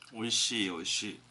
美味しい美味しい。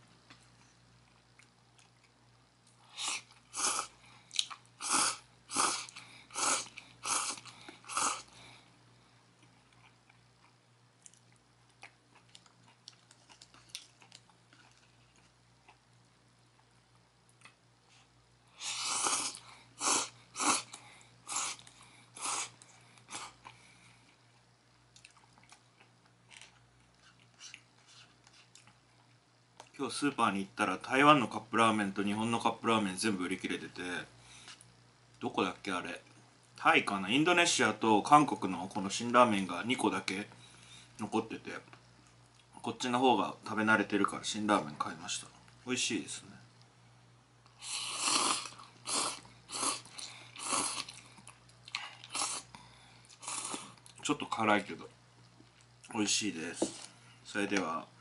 今日スーパーに行ったら台湾のカップラーメンと日本のカップラーメン全部売り切れてて、どこだっけあれ、タイかな、インドネシアと韓国のこの辛ラーメンが2個だけ残ってて、こっちの方が食べ慣れてるから辛ラーメン買いました。美味しいですね。ちょっと辛いけど美味しいです。それでは。